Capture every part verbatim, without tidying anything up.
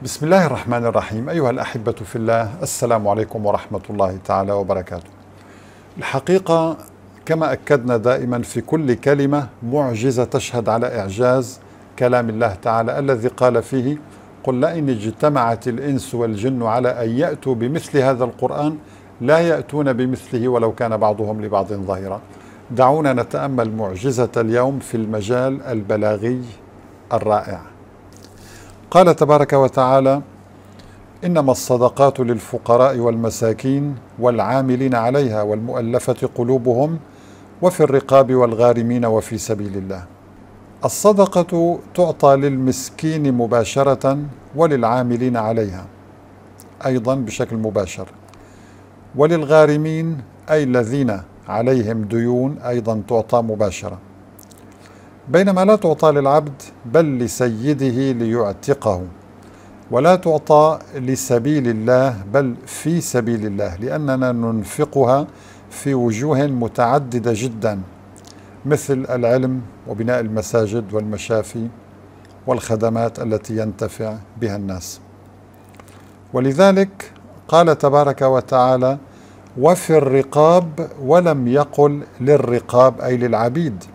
بسم الله الرحمن الرحيم. أيها الأحبة في الله، السلام عليكم ورحمة الله تعالى وبركاته. الحقيقة كما أكدنا دائما في كل كلمة معجزة تشهد على إعجاز كلام الله تعالى الذي قال فيه: قل لئن اجتمعت الإنس والجن على أن يأتوا بمثل هذا القرآن لا يأتون بمثله ولو كان بعضهم لبعض ظهيرا. دعونا نتأمل معجزة اليوم في المجال البلاغي الرائع. قال تبارك وتعالى: إنما الصدقات للفقراء والمساكين والعاملين عليها والمؤلفة قلوبهم وفي الرقاب والغارمين وفي سبيل الله. الصدقة تعطى للمسكين مباشرة وللعاملين عليها أيضا بشكل مباشر، وللغارمين أي الذين عليهم ديون أيضا تعطى مباشرة، بينما لا تعطى للعبد بل لسيده ليعتقه، ولا تعطى لسبيل الله بل في سبيل الله، لأننا ننفقها في وجوه متعددة جدا، مثل العلم وبناء المساجد والمشافي والخدمات التي ينتفع بها الناس. ولذلك قال تبارك وتعالى: وفي الرقاب، ولم يقل للرقاب أي للعبيد.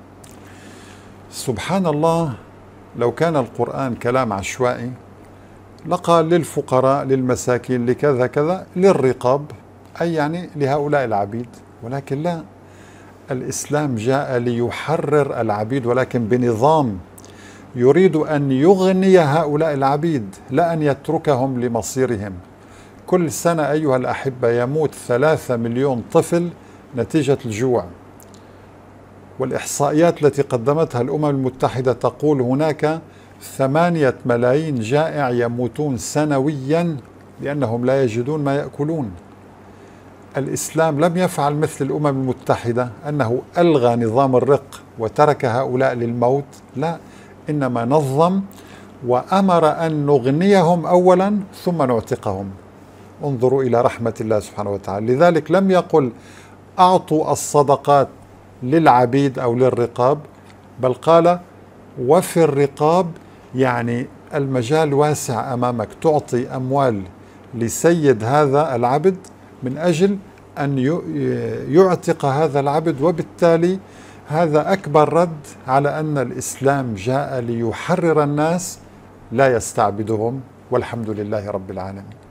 سبحان الله، لو كان القرآن كلام عشوائي لقال للفقراء للمساكين لكذا كذا للرقاب، أي يعني لهؤلاء العبيد، ولكن لا، الإسلام جاء ليحرر العبيد ولكن بنظام، يريد أن يغني هؤلاء العبيد لا أن يتركهم لمصيرهم. كل سنة أيها الأحبة يموت ثلاثة مليون طفل نتيجة الجوع، والإحصائيات التي قدمتها الأمم المتحدة تقول هناك ثمانية ملايين جائع يموتون سنويا لأنهم لا يجدون ما يأكلون. الإسلام لم يفعل مثل الأمم المتحدة أنه ألغى نظام الرق وترك هؤلاء للموت، لا، إنما نظم وأمر أن نغنيهم أولا ثم نعتقهم. انظروا إلى رحمة الله سبحانه وتعالى. لذلك لم يقل أعطوا الصدقات للعبيد أو للرقاب، بل قال وفي الرقاب، يعني المجال واسع أمامك، تعطي أموال لسيد هذا العبد من أجل أن يعتق هذا العبد، وبالتالي هذا أكبر رد على أن الإسلام جاء ليحرر الناس لا يستعبدهم، والحمد لله رب العالمين.